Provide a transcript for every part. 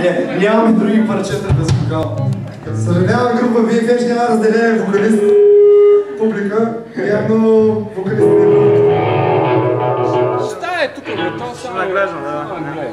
Нямаме други парчета без вокал. Съжалявам, група BFH няма разделение вокалист, публика, явно вокалист не е публика. Šta je tukaj, bro? To samo... Naglежно, да.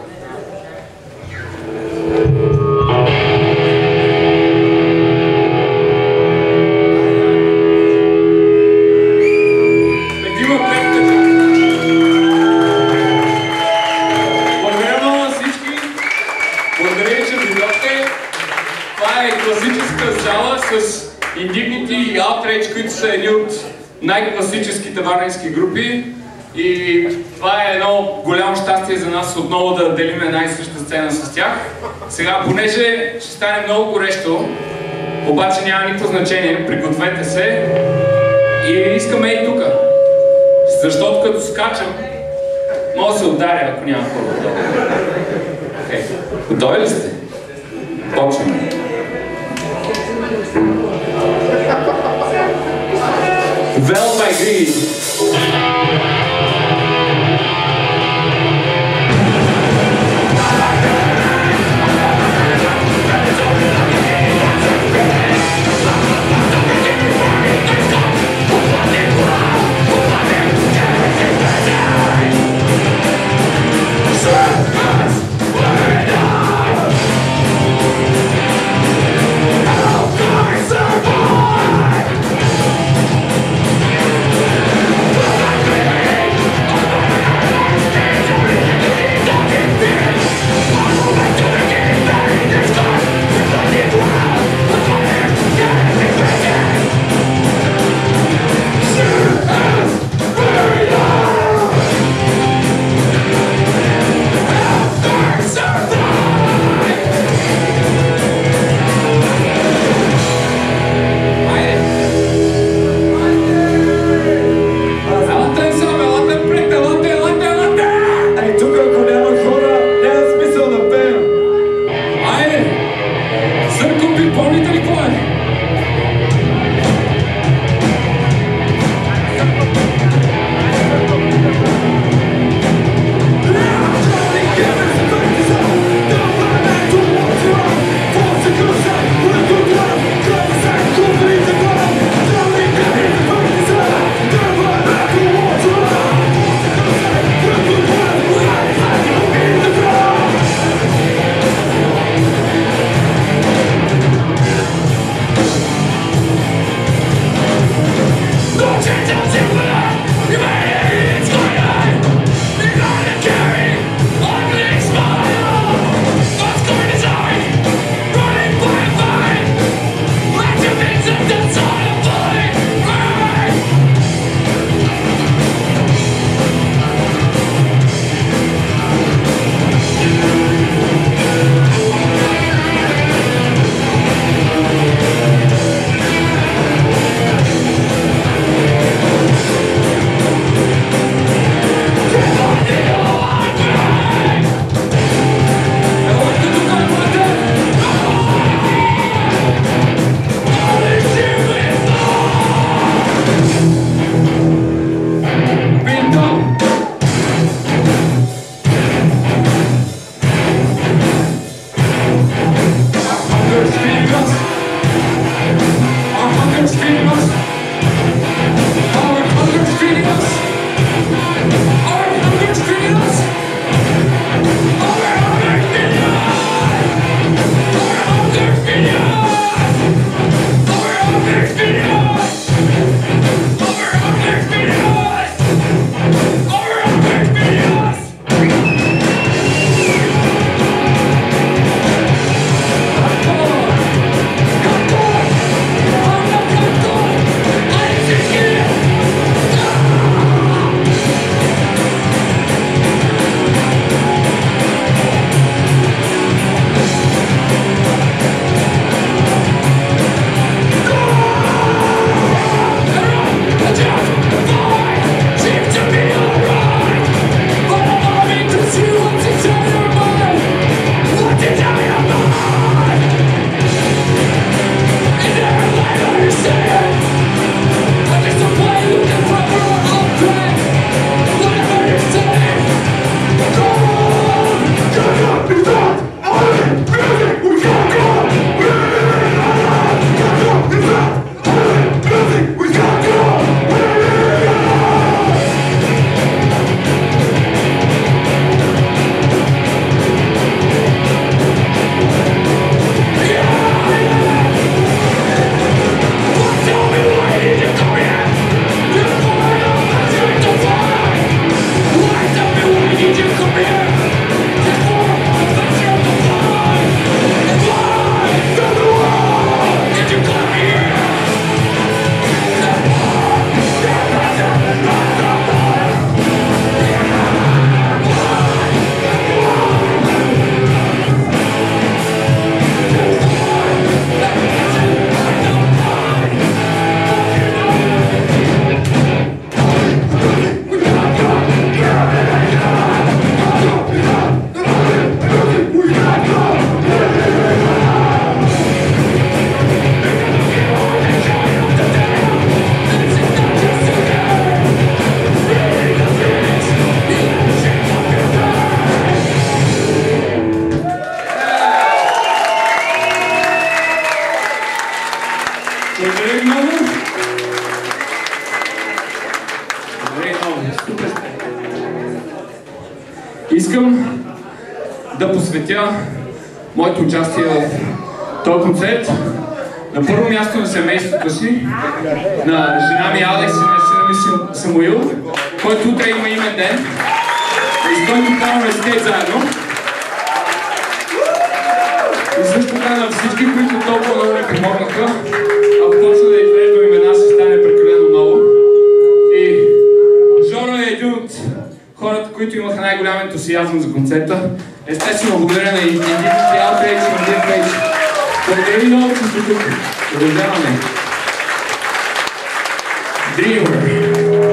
Благодаря много на всички. Благодаря, че дойдохте. Това е класическа зала с Indignity и Outrage, които са едни от най-класическите варненски групи. И това е едно голямо щастие за нас отново да делим една и съща сцена с тях. Сега, понеже ще стане много горещо, обаче няма никакво значение, пригответе се и искаме и тука. Защото като скачам, мога да се ударя, ако няма по-добро. Готови ли сте? Почваме. Well by Geri. Survive! да посветя моето участие в този концерт на първо място на семейството си, на жена ми Алекс и на сина ми Самуил, който утре има имен ден и с който караме скейт заедно. И също така на всички, които толкова много ми помогнаха. Ако почна да изреждам имена, ще стане прекалено много. И Жоро е един от хората, които имаха най-голям ентусиазъм за концерта. Естествено, благодаря на Indicity Outreach и на BFH. Благодаря ви много, че сте тук. Продължаваме. Dreamer.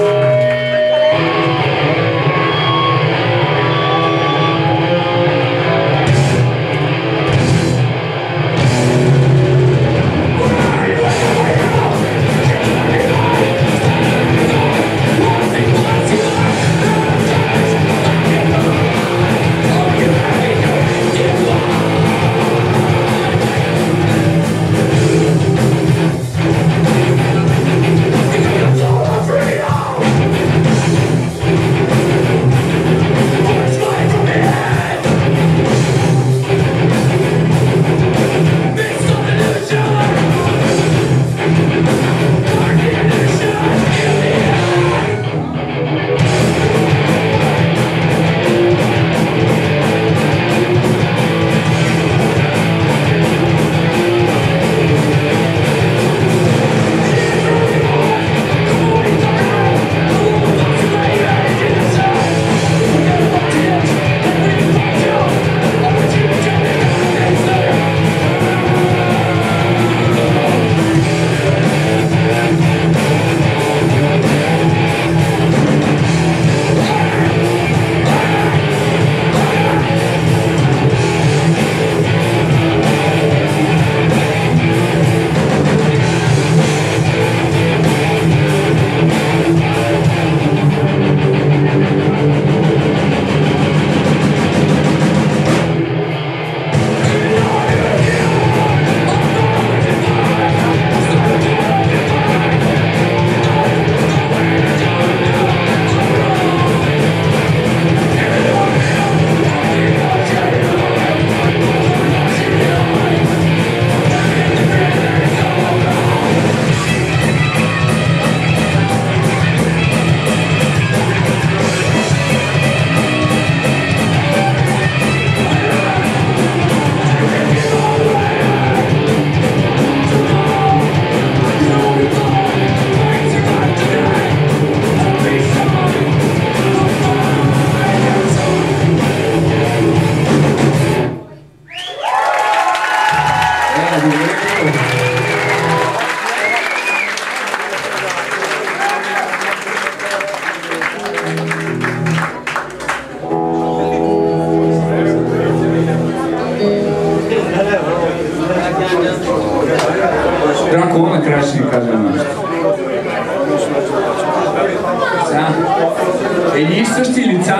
Едни и същи лица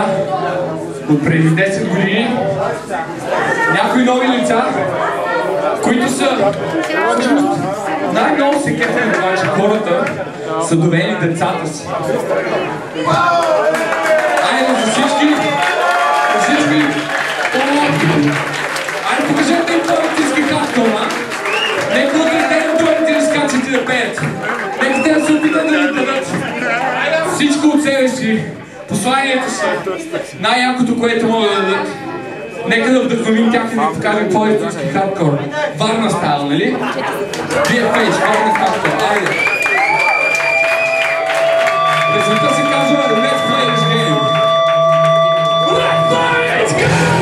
от преди 10 години, някои нови лица, които са най-много се кефят на това, че хората са довели децата си. Айде за всички, айде покажете им по-артистски хардкора. Нека утре те да дойдат и да скачат и да пеят. Нека те да се опитат да ни дадат всичко от себе си, посланието си, най-якото, което могат да дадат. Нека да вдъхновим тях и да покажем по-истински хардкор. Варна стайл, нали? BFH, Варна хардкор, айде! Песента се казва Let's Play This Game. Let's Play This Game!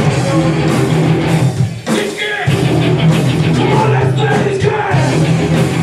Come on, let's play this game!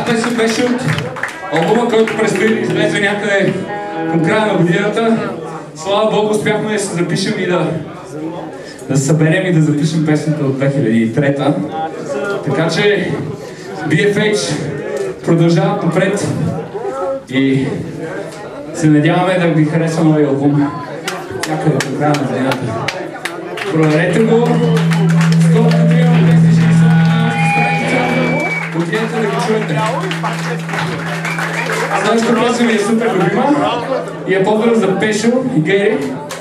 песен беше от албума, който предстои да излезе някъде към края на годината. Слава Богу, успяхме да се запишем и да съберем и да запишем песента от 2003-та. Така че BFH продължават напред и се надяваме да ви хареса новия албум някъде към края на годината. Проверете го, скоро като имам 260 на страница, отидете да го чуете. Следващата песен ми е супер любима и е по-добър за Пешо и Гери,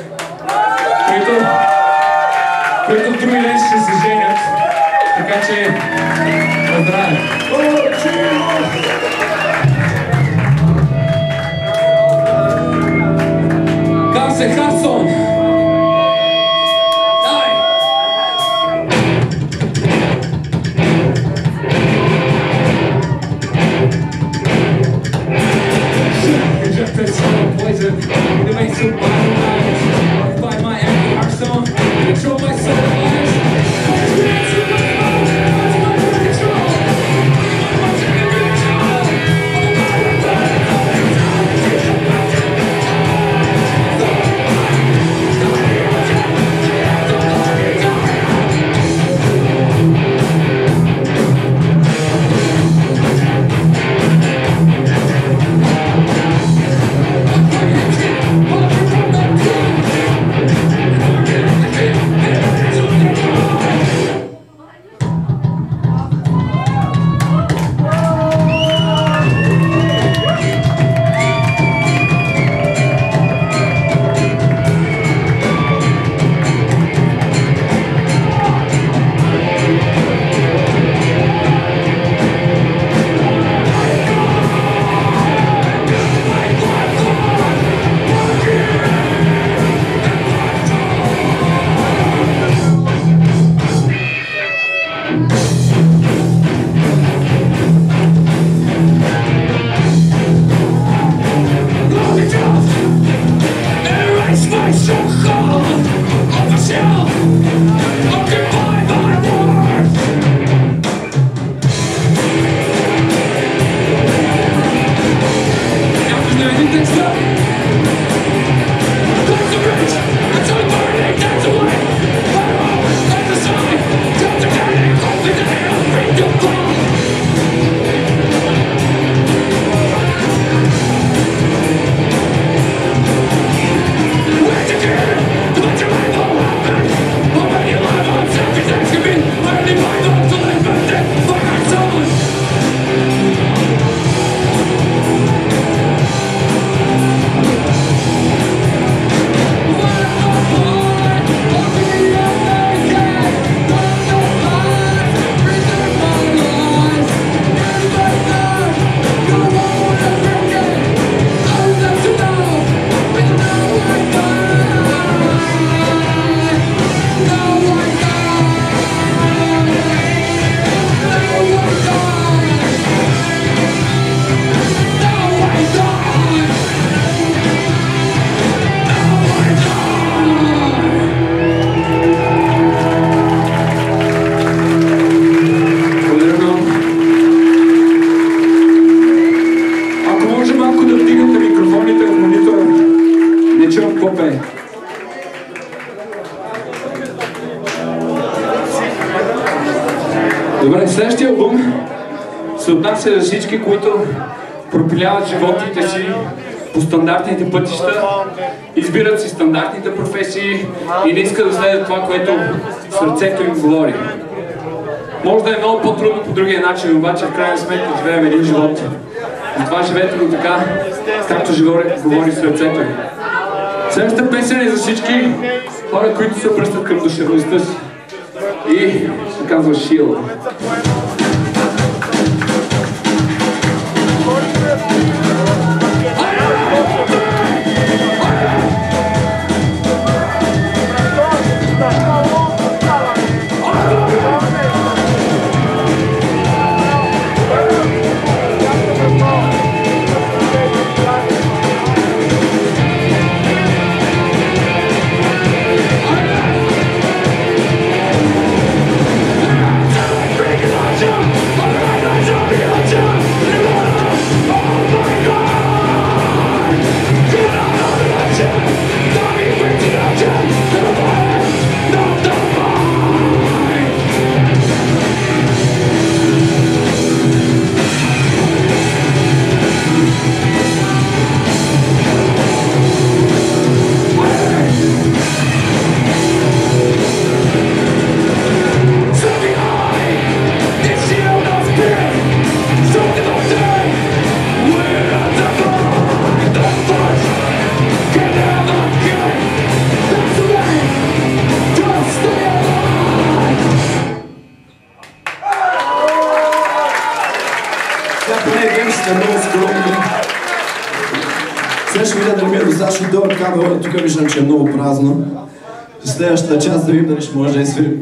които в други ден ще се женят, така че поздравя! Касе Харсон! Добре, следващия албум се отнася за всички, които пропиляват животите си по стандартните пътища, избират си стандартните професии и не искат да следят това, което сърцето им говори. Може да е много по-трудно по другия начин, обаче в крайна сметка живеем един живот. Затова живеете го така, както говори сърцето им. Следващата песен е за всички хора, които се обръщат към душевността си. И се казва Shield. Break it up! сега ще дойдат камера, тук виждам, че е много празно. В следващата част да видим дали ще може да изсвирим.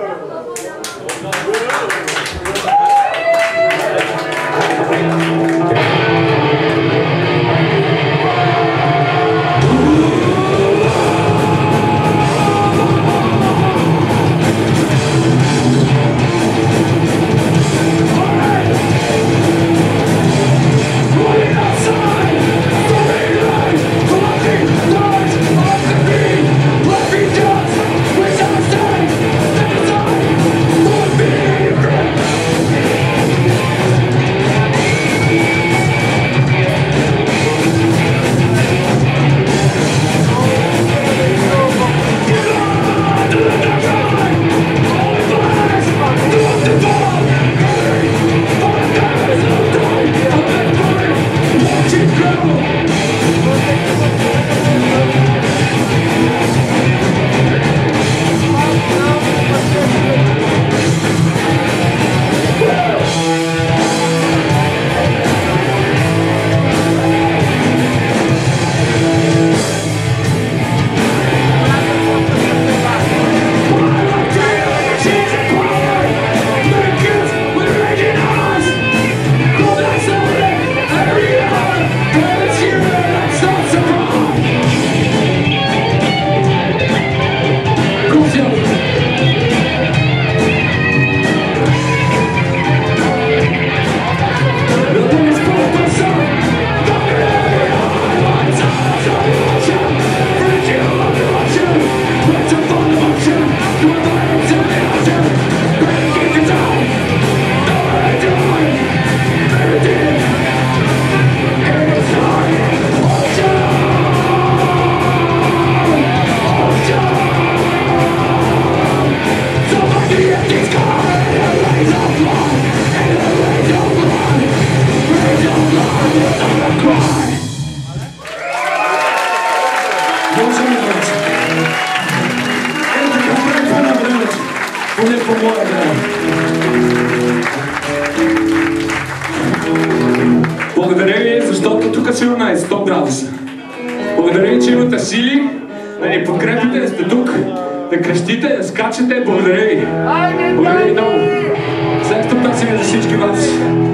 Благодаря ви, защото тук сигурно е 100 градуса. Благодаря ви, че имате сили, да ни подкрепите, да сте тук, да крещите, да скачате. Благодаря ви. Благодаря ви много. Следващото песен е за всички вас.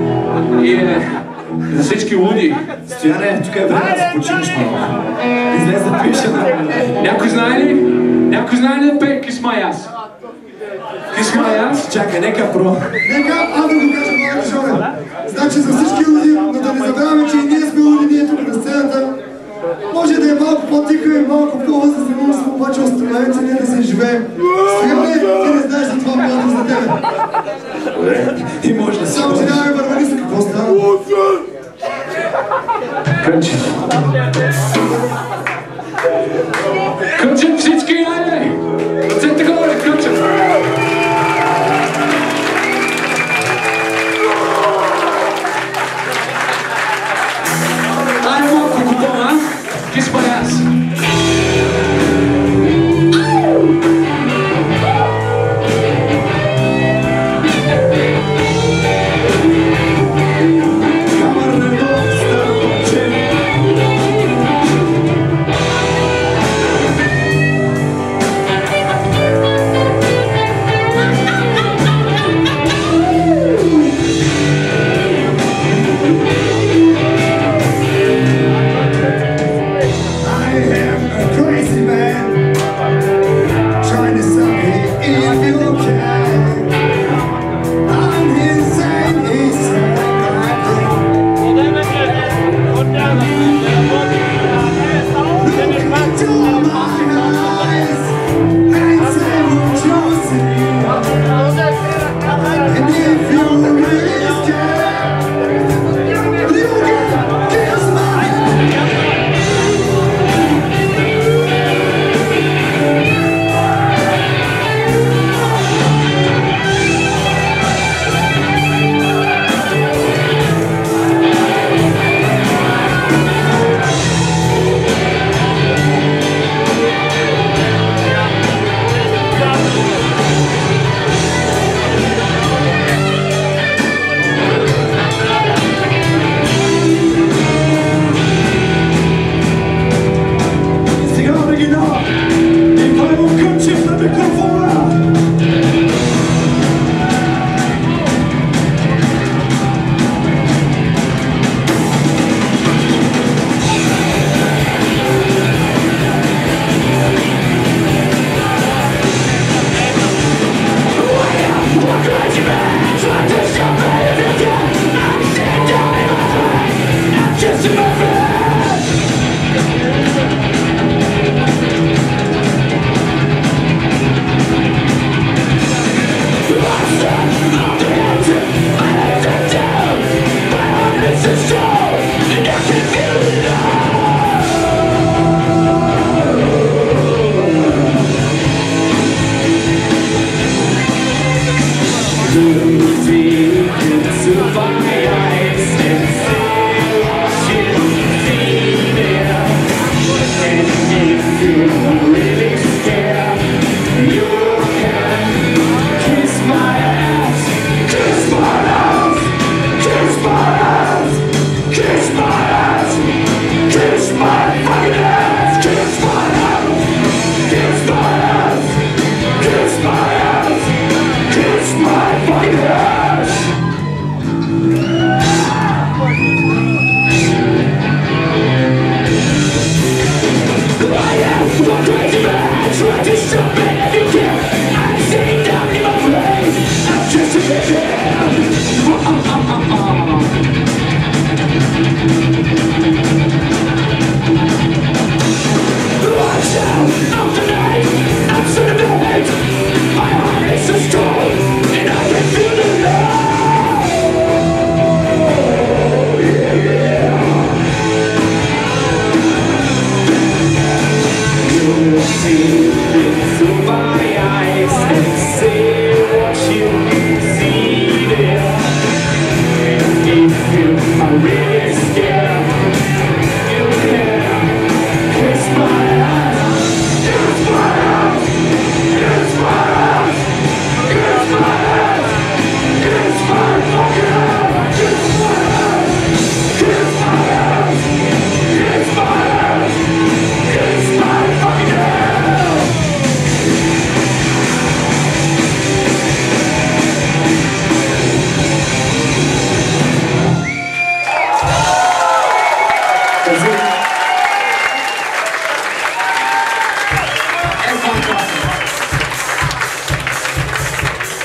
И за всички луди. Стояне, тук е време да се починеш малко. Излез да пише на... Някой знае ли? Някой знае ли да пее Kiss My Ass? Kiss My Ass? Чакай, нека про. Нека аз да го кажа малко, Жоре. Значи за всички луди, но да не забравяме, че и ние сме луди, ние тук на сцената. Може да е малко по-тиха и малко по-възрастни, обаче оставяйте ние да се живеем. Стояне, ти не знаеш за това плата за тебе. И може да си... Само, че нямаме вървалиста, какво става? Кънче. Кънче всички, айде! Ръцете горе, кънче! Айде малко купона, Kiss My Ass!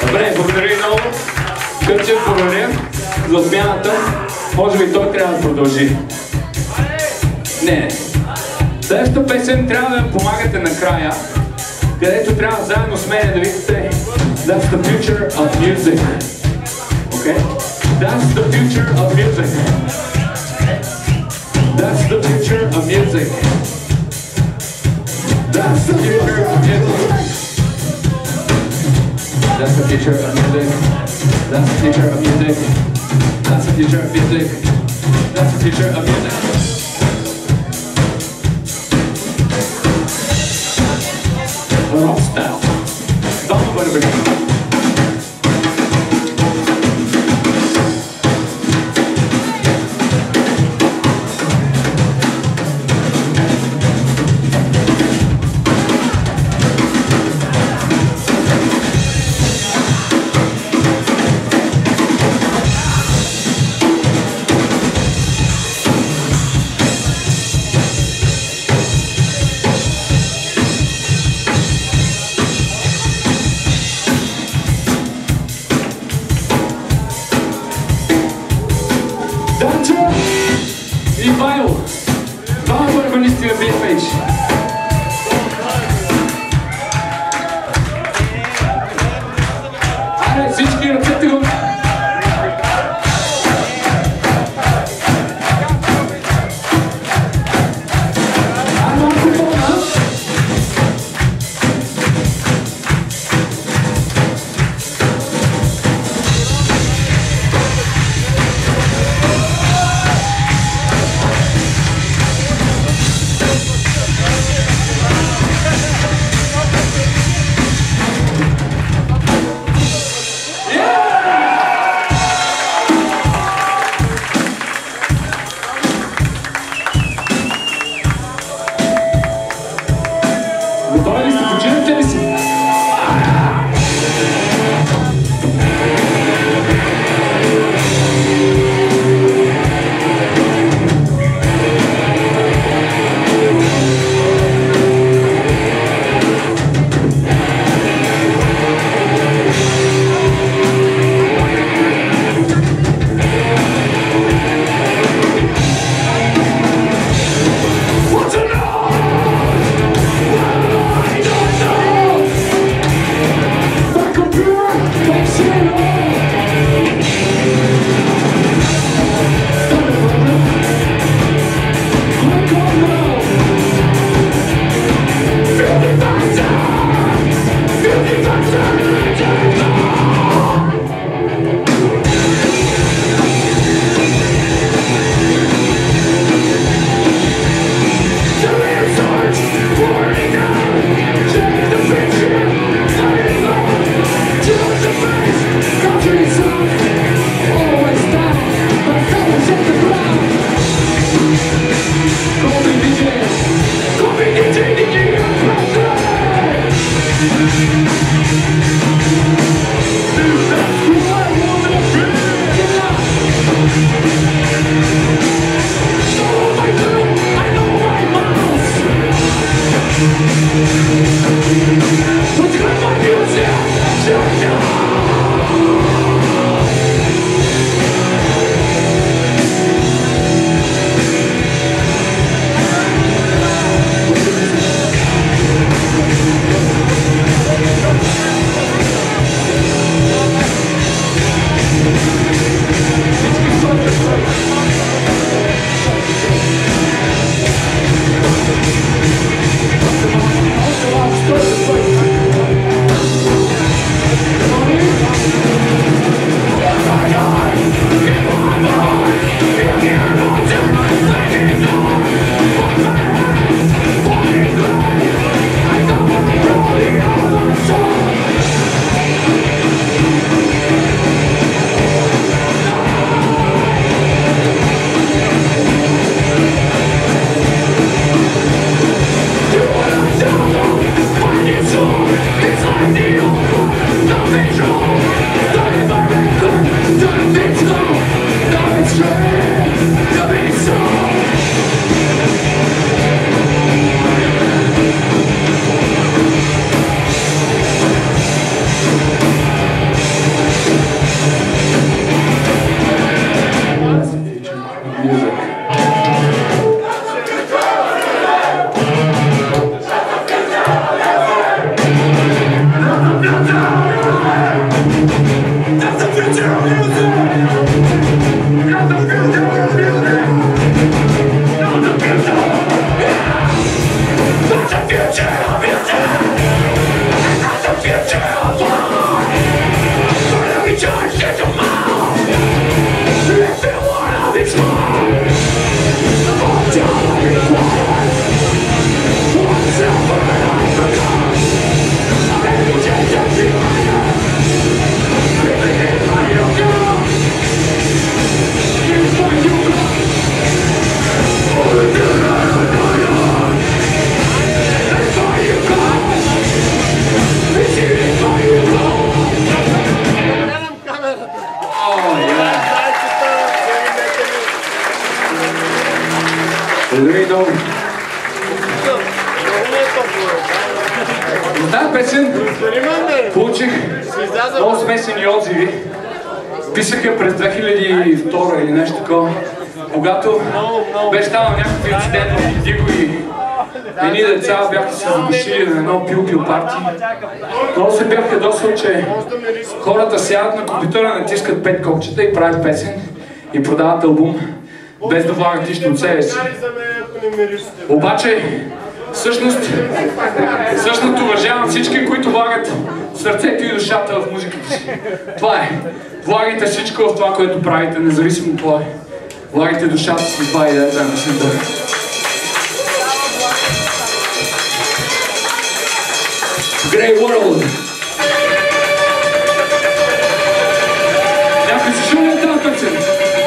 Добре, благодаря много. Като ще благодаря за отмяната, може би той трябва да продължи. Не. Следващата песен трябва да помагате накрая, където трябва заедно с мен да викате That's the future of music. Okay? That's the future of music. That's the future of music. That's the future of music. That's the future of music. That's the future of music. That's the future of music. That's the future of music. Rock style. Don't know what it is. BFH. Аре, всички ръцете го! За тази песен получих много смесени отзиви. Писаха през 2002 или нещо такова, когато беше станал някакъв инцидент в Диго и едни деца бяха се задушили на едно пил-пил парти. Много се бях ядосал, че хората сядат на компютъра, натискат 5 копчета и правят песен и продават албум, без да влагат нищо от себе си. Обаче, всъщност уважавам всички, които влагат сърцето и душата в музиката си. Това е. Влагайте всичко в това, което правите, независимо какво е. Влагайте душата си в това и да е песента. Great World! Някой се шуми на тази песен?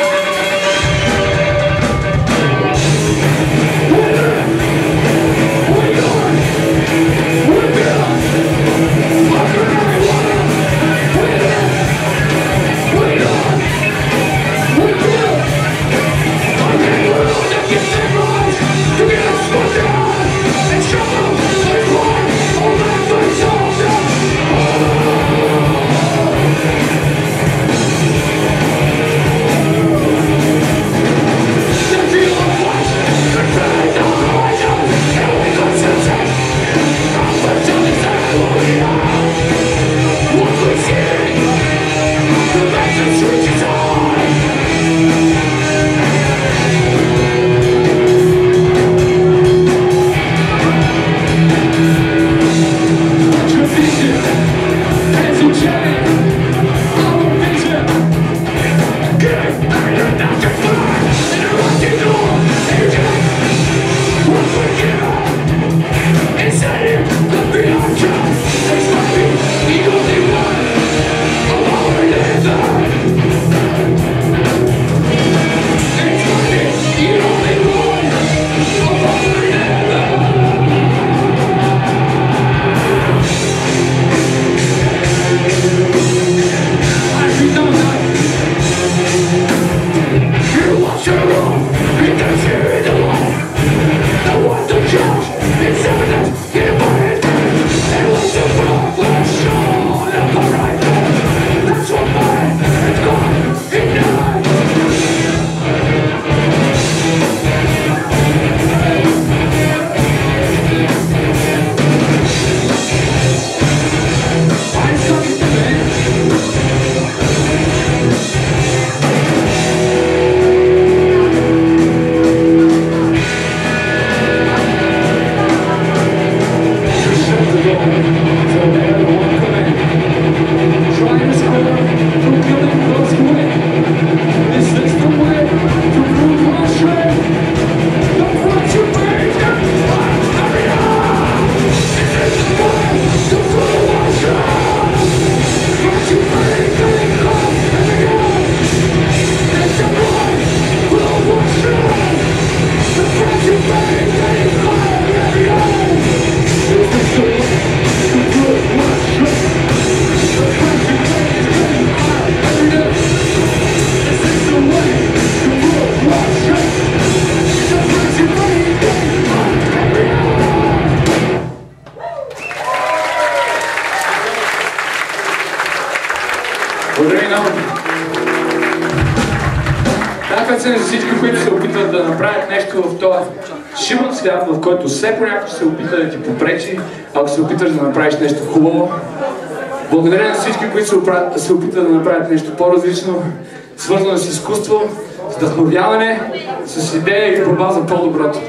За всички, които се опитват да направят нещо в този шибан свят, в който все понякога се опита да ти попречи, ако се опиташ да направиш нещо хубаво. Благодаря на всички, които се опитват да направят нещо по-различно, свързано с изкуство, с вдъхновяване, с идея и борба за по-доброто.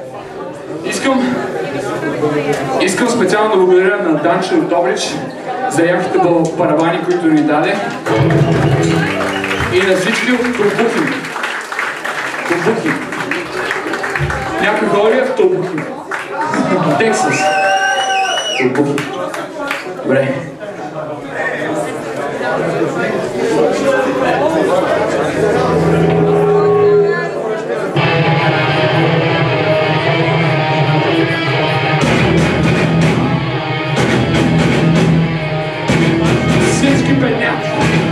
Искам специално да благодаря на Данчо Добрич за яките паравани, които ни даде. И на всички автобухи. Някой хора ли автобухи? Тексас. Автобухи. Добре. Всички бедняци.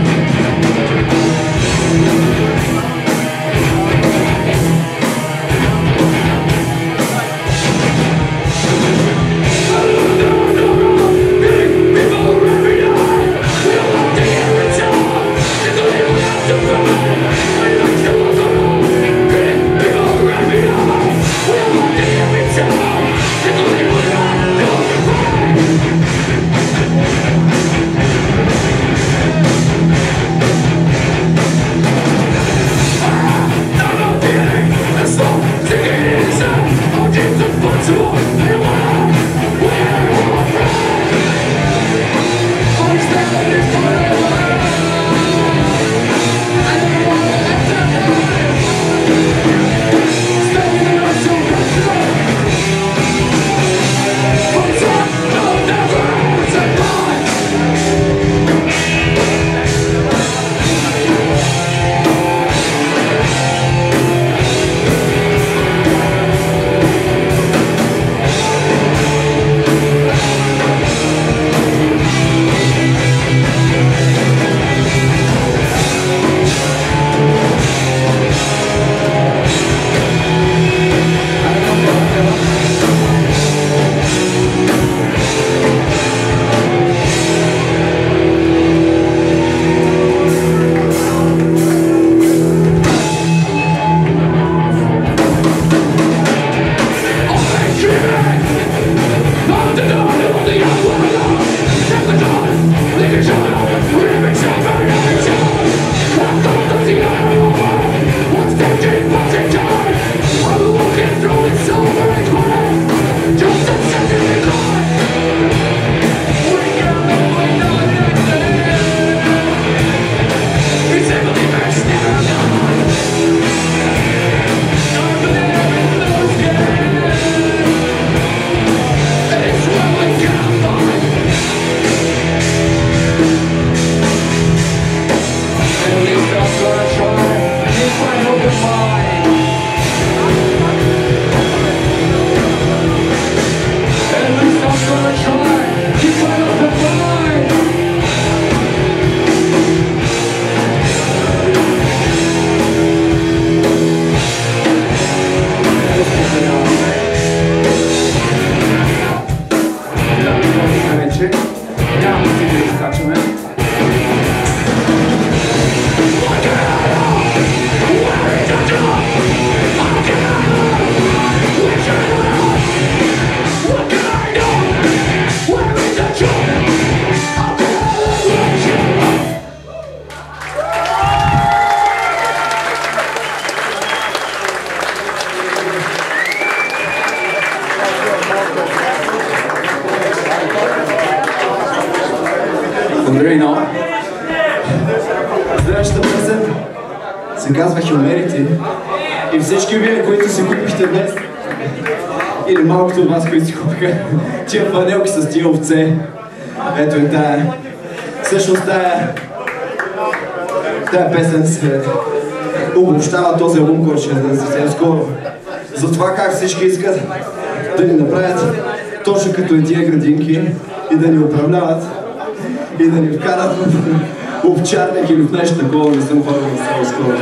Благодаря и много. Следващата песен се казва Humility и всички вие, които си купихте днес, или малкото от вас, които си купиха тия фанелки с тия овце, ето и тая. Всъщност тая песен се обобщава този албум, който ще е съвсем скоро. За това как всички искат да ни направят точно като и тия градинки и да ни управляват и да ни вкарат в овчарник или в нещо такова, не съм ходил на село скоро.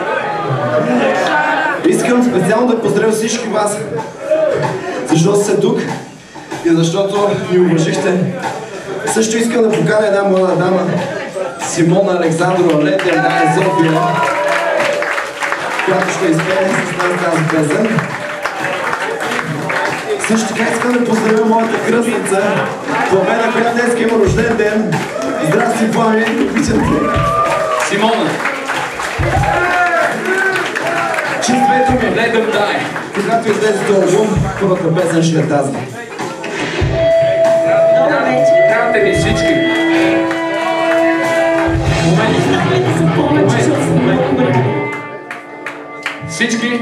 Искам специално да поздравя всички вас, защото сте тук и защото ни уважихте. Също искам да поканя една млада дама, Simona Александрова, летен дай София, която ще изпее с нас тази песен. Също така искам да поздравя моята кръстница, Пламена, която днес има рожден ден. Здрасти, Плами, обичам те. Симона. Чувството ми, let them die. Когато излезе този албум, първата песен ще е тази. Трябвате ни всички. Всички,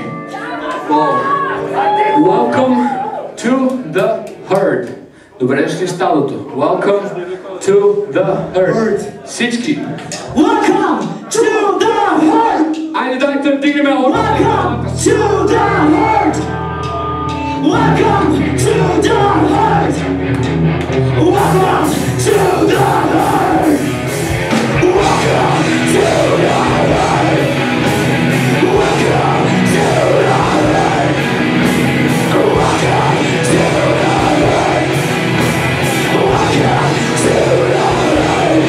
welcome to the herd. Добре дошли в стадото. Welcome to the herd. Всички. Welcome to the herd. Айде дайте да дигнем Welcome to the herd. Welcome to the herd. Welcome to the herd. Welcome to the herd. Welcome to the herd. Welcome to the herd. Welcome to the herd.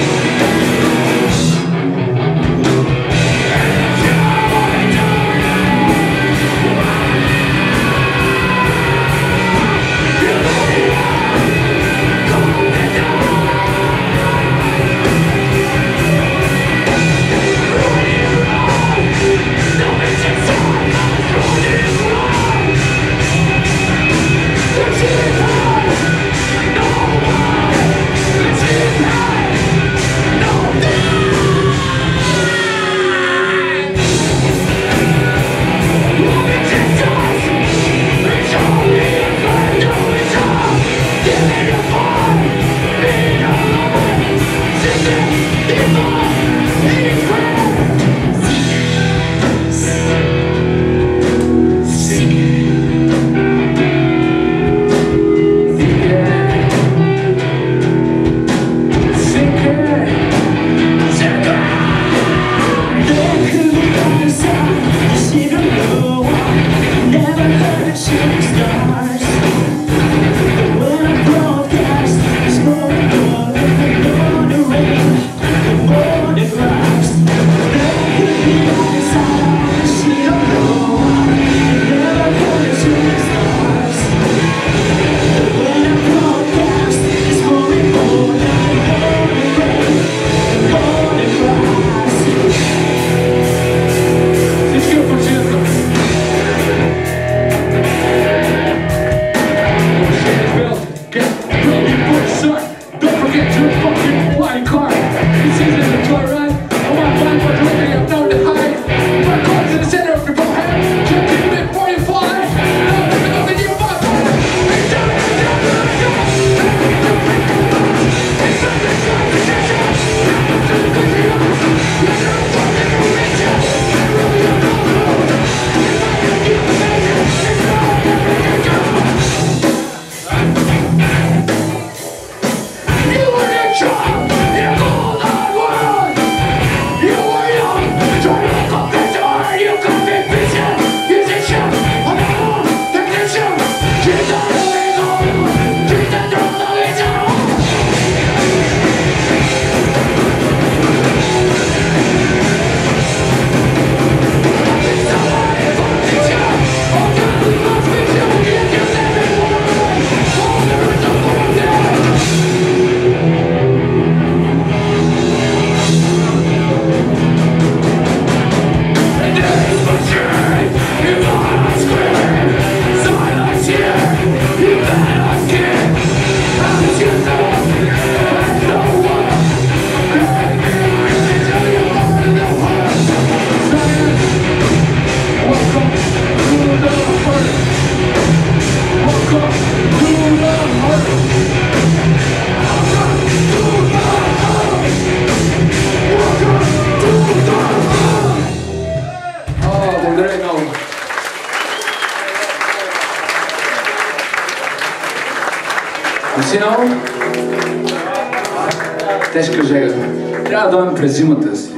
Тежка жега. Трябва да дойдем през зимата си.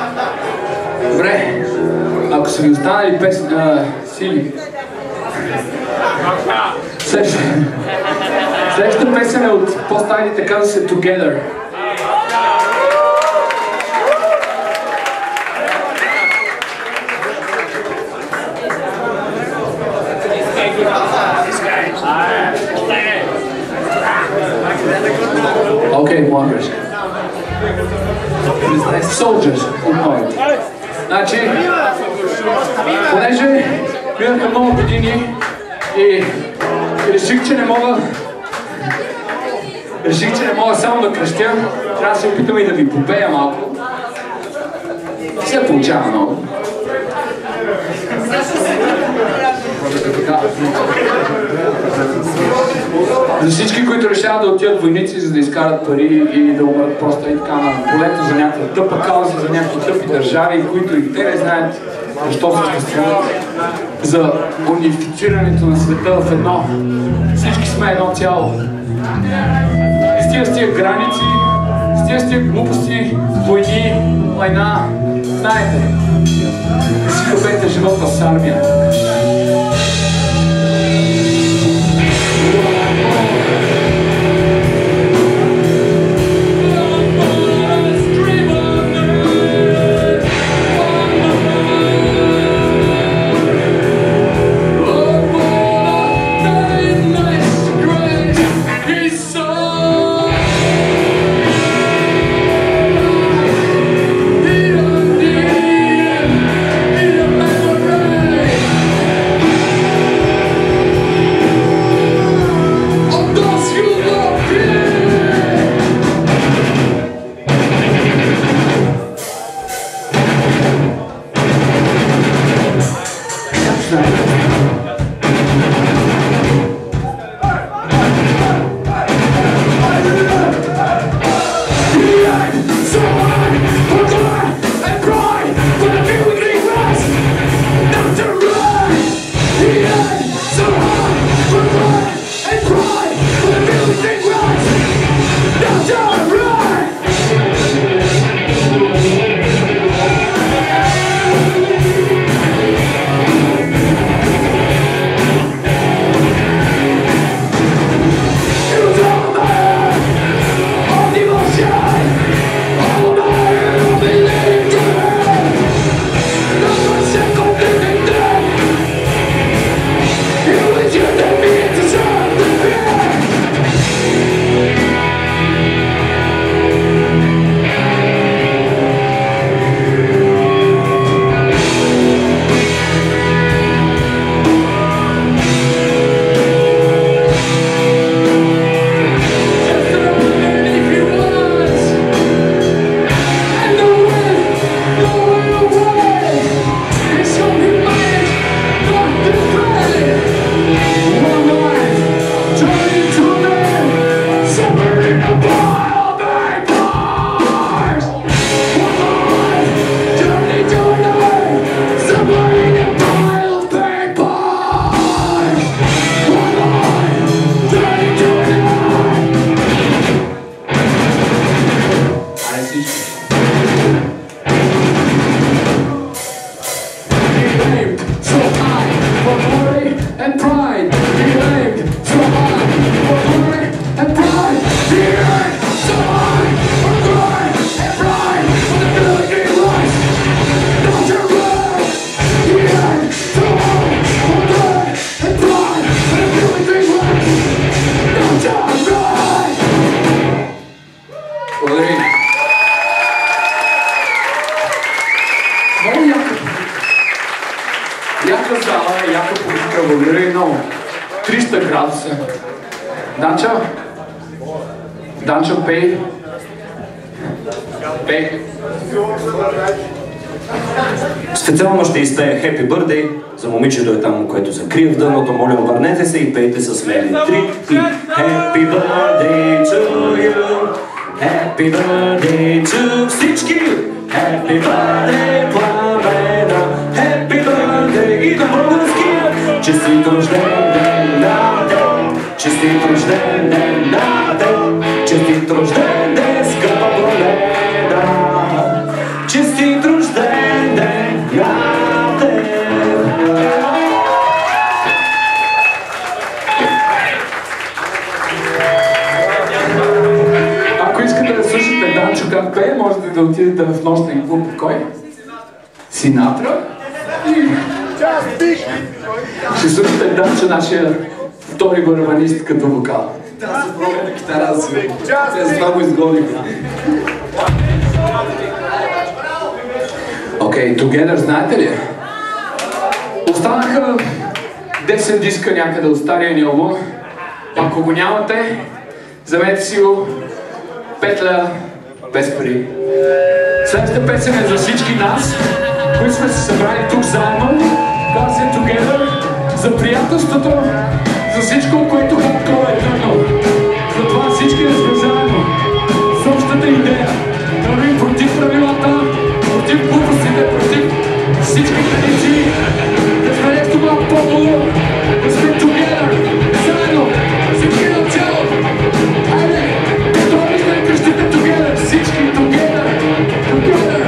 Добре, ако са ви останали сили. Следващата песен е от по-старите, казва се Together. Окей, моя грешка. Soldiers, OnPoint. Значи, понеже минаха много години и реших, че не мога само да крещя, трябва да се опитам и да ви попея малко. се получава много. За всички, които решават да отидат войници, за да изкарат пари и да умрат просто и така на полето за някаква тъпа кауза, за някакви тъпи държави, които и те не знаят защо съществуват, за унифицирането на света в едно. Всички сме едно цяло. С тия граници, с тия глупости, войни, война, знаете, си хубете живота с армия. Специално ще изпея Happy Birthday за момичето е там, което се крие в дъното. Моля, обърнете се и пейте с мен. 3 и Happy Birthday to you, Happy Birthday to всички, Happy Birthday, Пламена, Happy Birthday и на българския. Честит рожден ден на теб, честит рожден ден на теб, честит рожден ден, скъпа Боледа, честит рожден ден на теб. Ако искате да слушате Данчо как пее, можете да отидете в нощен клуб. Кой? Синатра? Ще слушате Данчо, нашия втори барабанист като вокал. Да, се пробва на китара да си. Те за това го изгониха. Окей, Together знаете ли? Останаха 10 диска някъде от стария ни албум. Ако го нямате, вземете си го 5 лева без пари. Следващата песен е за всички нас, които сме се събрали тук заедно. Казва се Together, за приятелството, за всичко, което хардкор е тръгнал. Затова всички да сме заедно с общата идея. Да вървим против правилата, против глупостите, против всички традиции, да сме нещо малко по-долу, да сме together, заедно, всички на цяло. Хайде, готови сме да крещите together, всички together, together.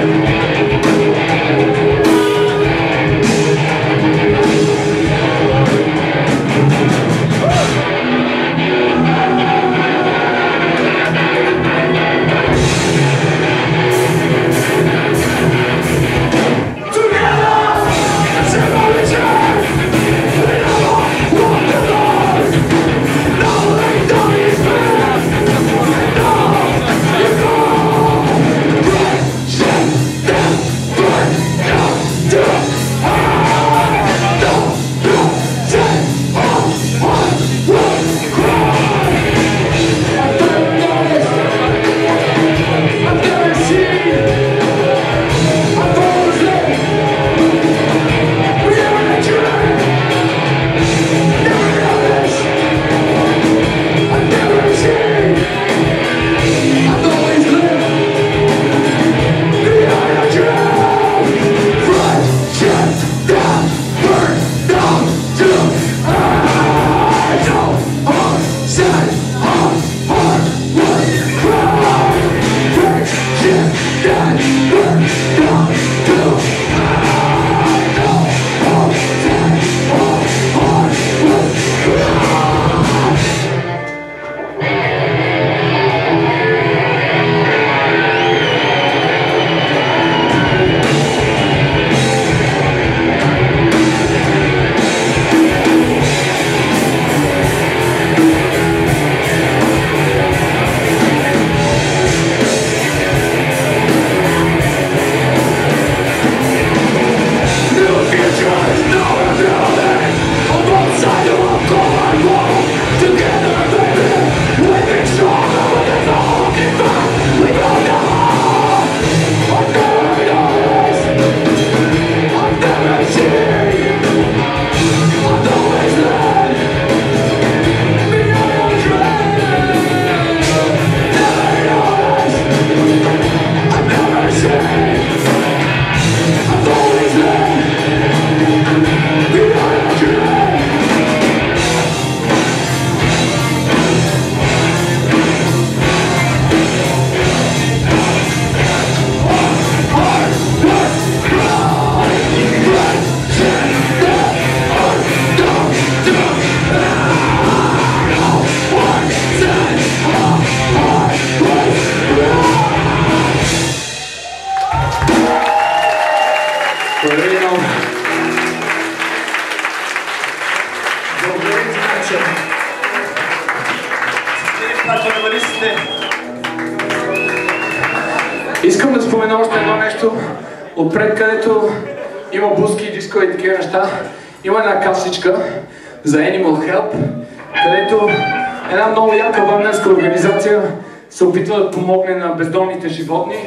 Искам да спомена още едно нещо. Отпред, където има буски, диско и такива неща, има една касичка за Animal Help, където една много яка варненска организация се опитва да помогне на бездомните животни.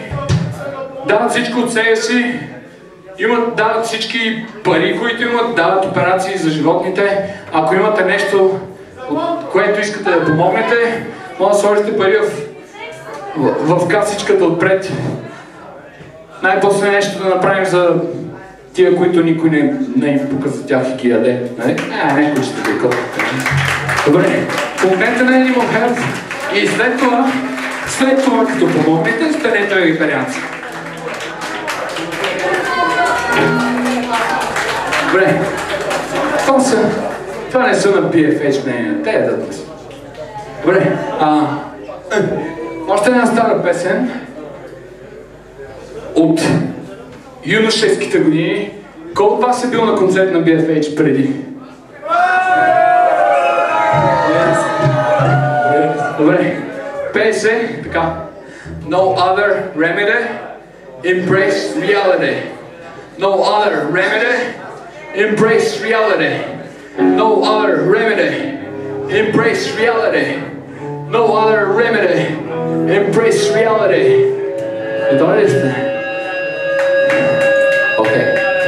Дават всичко от себе си, дават всички пари, които имат, дават операции за животните. Ако имате нещо, от което искате да помогнете, може да сложите пари в касичката отпред. Най-после нещо да направим за тия, които никой не им пука за тях и ги яде. Някой ще те копите. Добре, помогнете на Animal Health и след това като помогнете, станете вегетарианци. Добре, това не са на BFH мнения, те ядат си. Добре, още една стара песен от юношеските години. Кой от вас е бил на концерт на BFH преди? Добре, пее се така. No other remedy, embrace reality. No other remedy, embrace reality. No other remedy, embrace reality. No other remedy, embrace reality. Готови ли сте?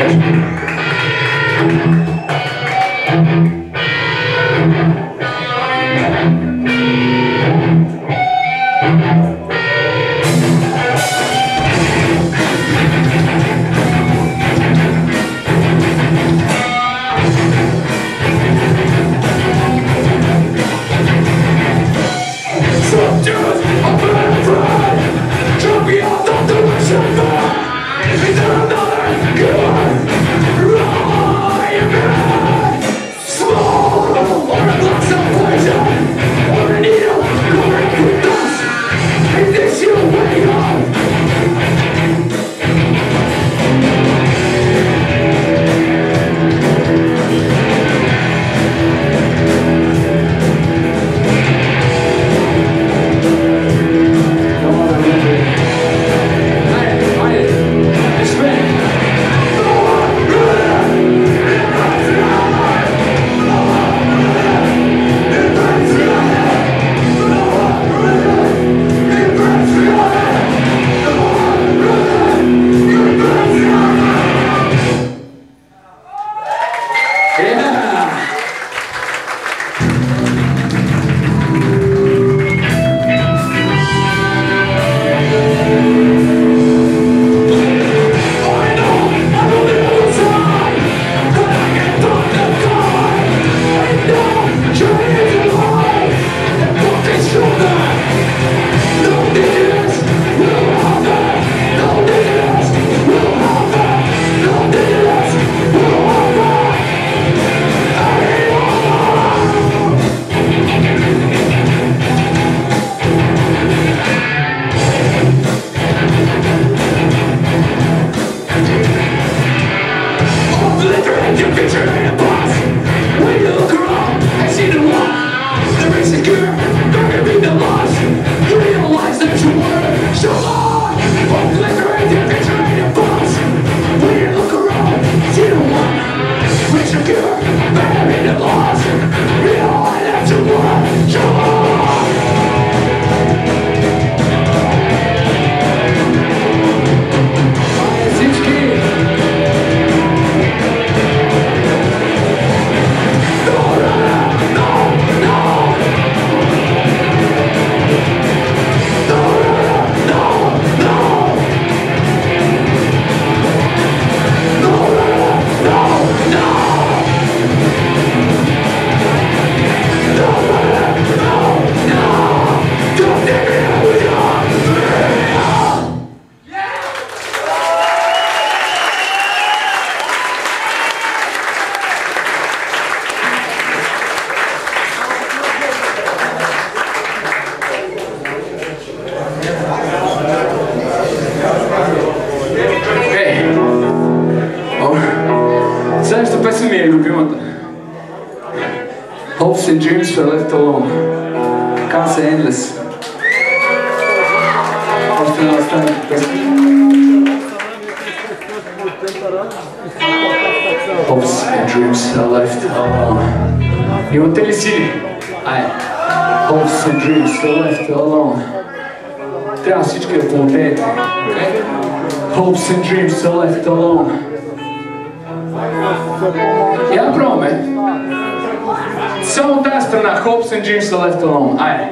Hopes and dreams were left alone. Can't say endless. Hopes and dreams are left alone. You want to tell City? Hopes and dreams are left alone. Трябва всички да платете. Hopes and dreams are left alone. Я пробваме. Само тази страна. Hopes and dreams are left alone. Айде.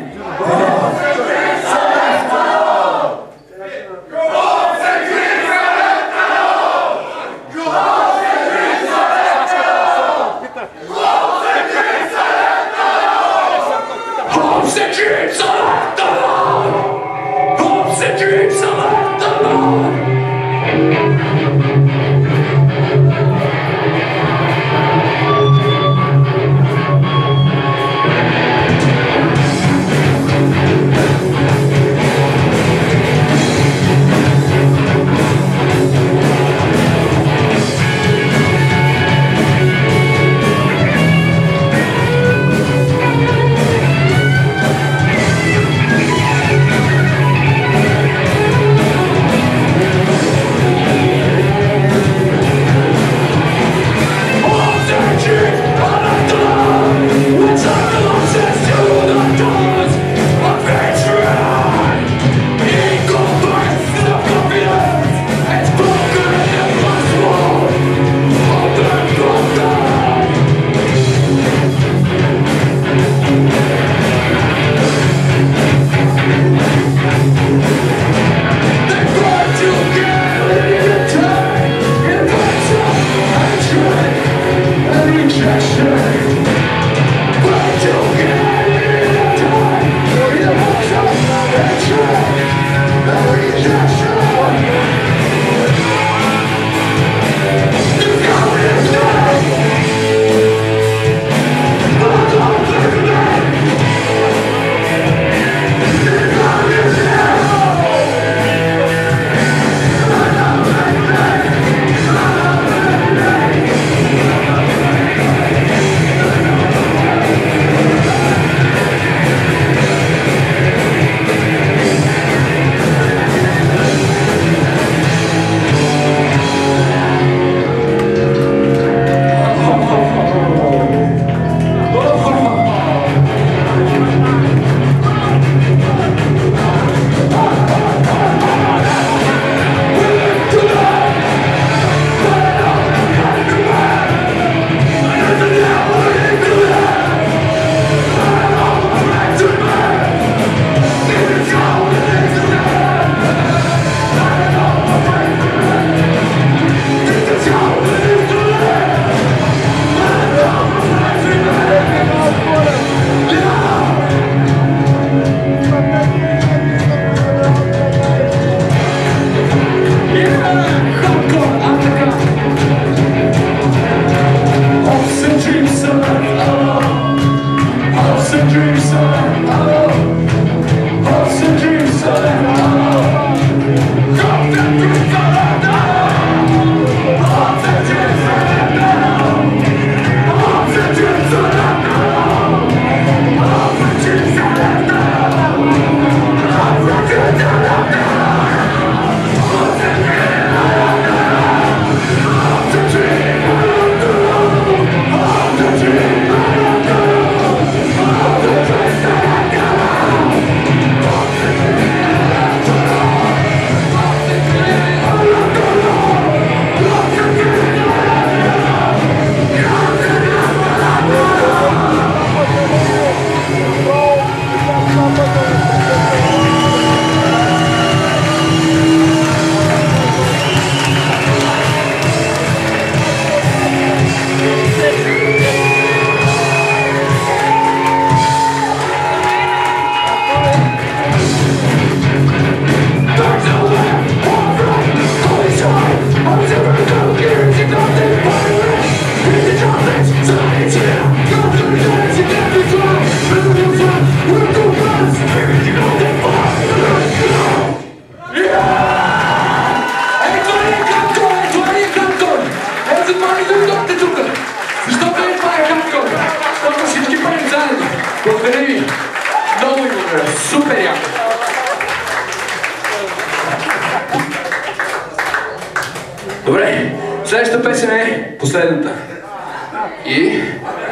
Добре, следващата песен е последната. И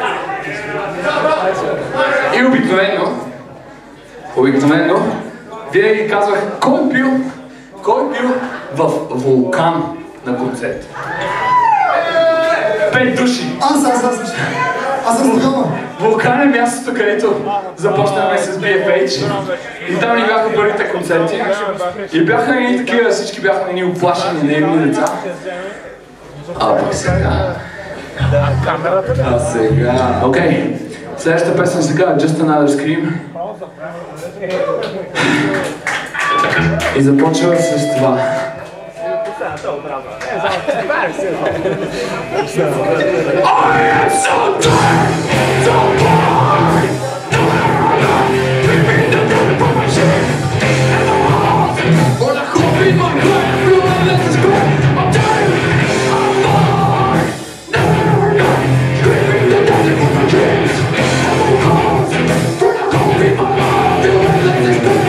обикновено, винаги казвах, кой е бил в Вулкан на концерт? 5 души. Аз съм такова. Вулкан е мястото, където започнахме с BFH и там ни бяха първите концерти и бяха ни такива, всички бяха ни оплашени, наивни деца. А пък сега... Окей, следващата песен сега е Just Another Scream. И започва с това. I am so tired, so bored. Keeping the devil from my shit and the walls. For the hope in my heart, blue and let us go. I'm tired, I'm bored. Never done. Keeping the devil from my dreams and the walls. For the hope in my heart, blue and let us go.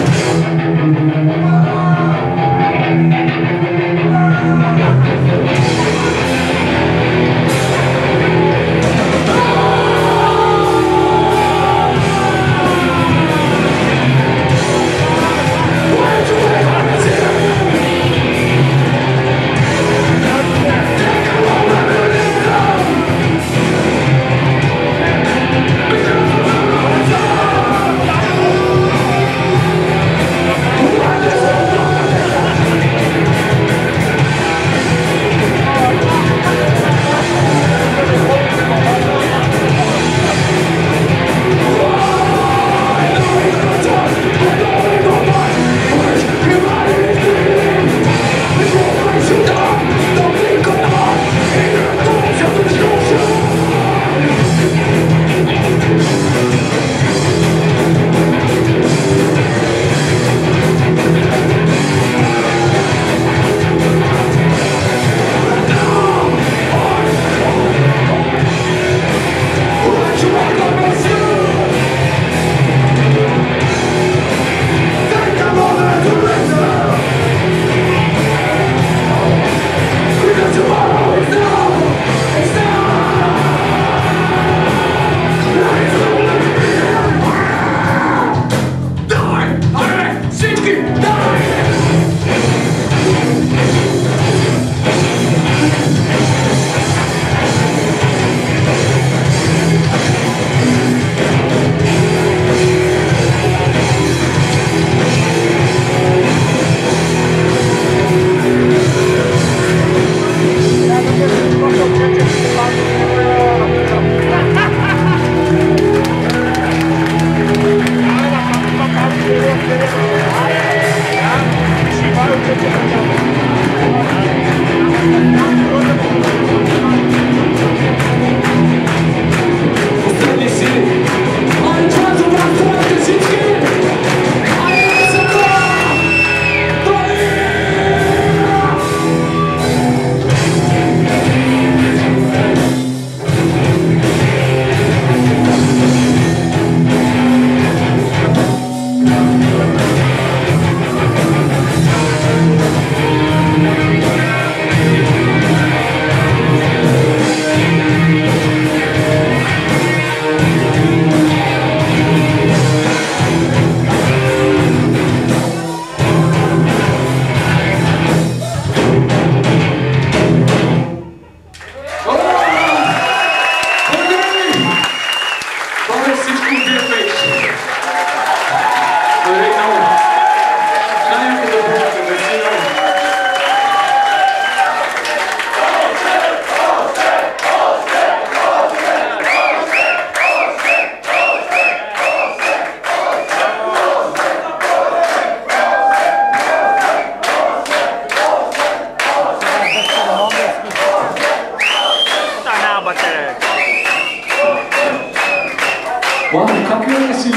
Как ли си?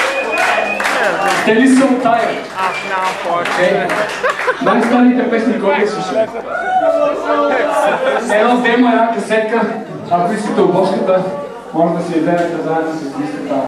Те ли са от тая? Най-старите песни, които слушали. Едно демо, една касетка, ако искате обложката, може да си я вземете заедно с листата.